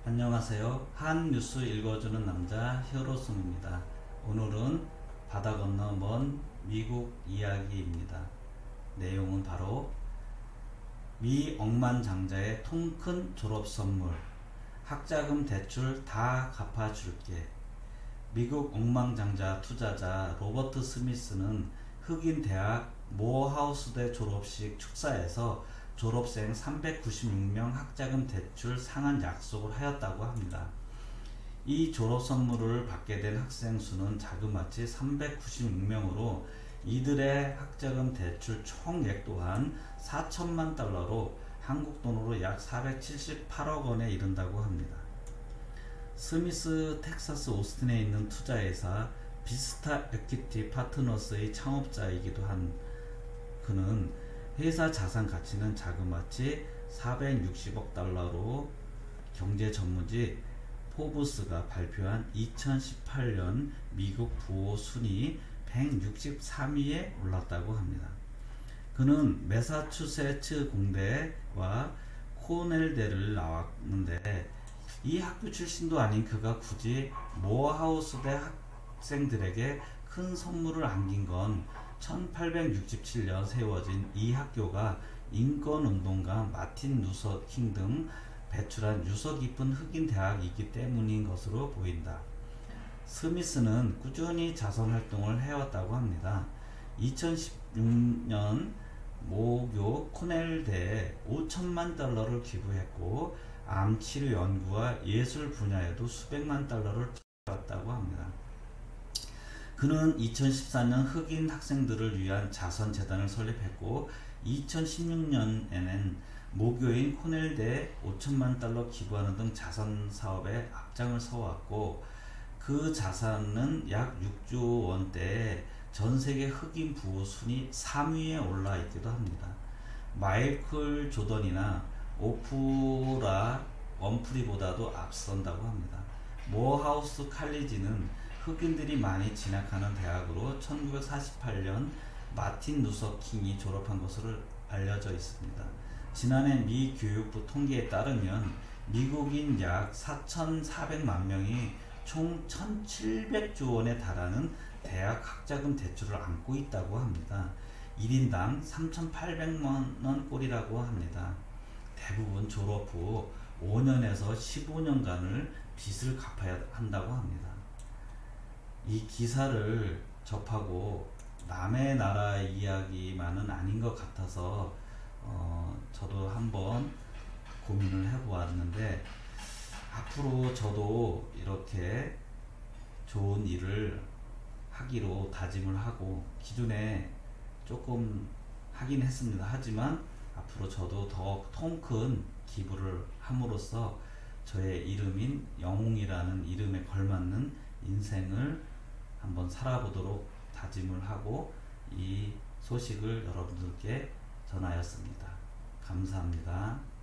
안녕하세요. 한 뉴스 읽어주는 남자 히어로송입니다. 오늘은 바다 건너 먼 미국 이야기입니다. 내용은 바로 미 억만장자의 통 큰 졸업선물, 학자금 대출 다 갚아줄게. 미국 억만장자 투자자 로버트 스미스는 흑인 대학 모어하우스대 졸업식 축사에서 졸업생 396명 학자금 대출 상환 약속을 하였다고 합니다. 이 졸업 선물을 받게 된 학생 수는 자그마치 396명으로 이들의 학자금 대출 총액 또한 4천만 달러로 한국 돈으로 약 478억 원에 이른다고 합니다. 스미스 텍사스 오스틴에 있는 투자회사 비스타 에퀴티 파트너스의 창업자이기도 한 그는 회사 자산 가치는 자그마치 460억 달러로 경제 전문지 포브스가 발표한 2018년 미국 부호 순위 163위에 올랐다고 합니다. 그는 매사추세츠 공대와 코넬대를 나왔는데 이 학교 출신도 아닌 그가 굳이 모어하우스대 학생들에게 큰 선물을 안긴 건 1867년 세워진 이 학교가 인권운동가 마틴 루서 킹 등 배출한 유서 깊은 흑인 대학이기 때문인 것으로 보인다. 스미스는 꾸준히 자선활동을 해왔다고 합니다. 2016년 모교 코넬대에 5천만 달러를 기부했고 암치료 연구와 예술 분야에도 수백만 달러를 투자했다고 합니다. 그는 2014년 흑인 학생들을 위한 자선재단을 설립했고 2016년에는 모교인 코넬대에 5천만 달러 기부하는 등 자선사업에 앞장을 서왔고 그 자산은 약 6조 원대에 전세계 흑인 부호 순위 3위에 올라 있기도 합니다. 마이클 조던이나 오프라 원프리보다도 앞선다고 합니다. 모어하우스 칼리지는 흑인들이 많이 진학하는 대학으로 1948년 마틴 루서 킹이 졸업한 것으로 알려져 있습니다. 지난해 미 교육부 통계에 따르면 미국인 약 4,400만 명이 총 1,700조 원에 달하는 대학 학자금 대출을 안고 있다고 합니다. 1인당 3,800만 원 꼴이라고 합니다. 대부분 졸업 후 5년에서 15년간을 빚을 갚아야 한다고 합니다. 이 기사를 접하고 남의 나라 이야기만은 아닌 것 같아서 저도 한번 고민을 해보았는데 앞으로 저도 이렇게 좋은 일을 하기로 다짐을 하고 기존에 조금 하긴 했습니다. 하지만 앞으로 저도 더 통 큰 기부를 함으로써 저의 이름인 영웅이라는 이름에 걸맞는 인생을 한번 살아보도록 다짐을 하고 이 소식을 여러분들께 전하였습니다. 감사합니다.